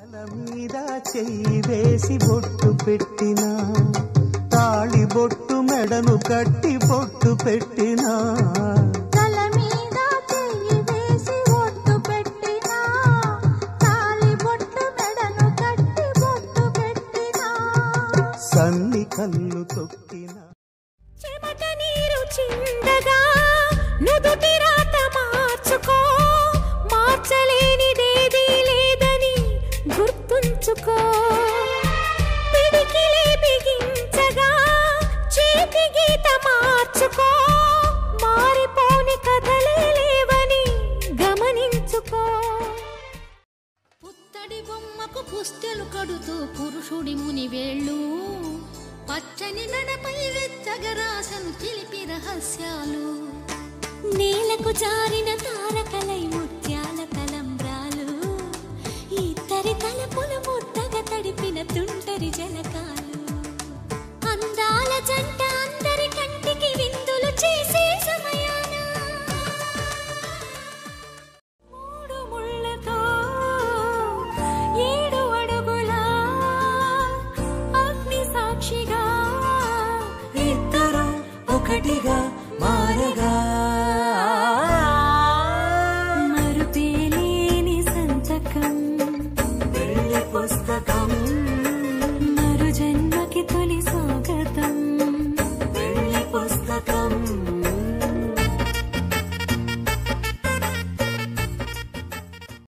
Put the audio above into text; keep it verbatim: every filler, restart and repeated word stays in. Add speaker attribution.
Speaker 1: మీద చెయ్యి వేసి బొట్టు పెట్టినా, తాళి బొట్టు మెడను కట్టి బొట్టు పెట్టినా,
Speaker 2: తల మీద చెయ్యి వేసి బొట్టు పెట్టినా, తాళి బొట్టు మెడను కట్టి బొట్టు పెట్టినా,
Speaker 1: సన్ని కళ్ళు తొక్కినా,
Speaker 2: చెమట నీరు చిందగా నుదుటి రాత మార్చుకో, మార్చలేనిదేదీ లేదని గుర్తుంచుకో, పిడికిలే బిగించగా చేతి గీత మార్చుకో, మారిపోని కథలే లేవని గమనించుకో. పుత్తడి బొమ్మకు పుస్తెలు కడుతూ పురుషుడి ముని వేళ్ళు, పచ్చని మెడపై వెచ్చగరాసను చిలిపి రహస్యాలు, నేలకు జారిన తారకలై ముత్యాల తలంబ్రాలు, ఇద్దరి తలపుల ముద్దగా తడిపిన తుంటరి జలకాలు, అందాల జంట అందరి కంటికి విందులు చేసే సమయాన మూడు ముళ్ళతో ఏడు అడుగుల అగ్ని సాక్షిగా
Speaker 1: ఇద్దరు ఒకటిగా మారగా.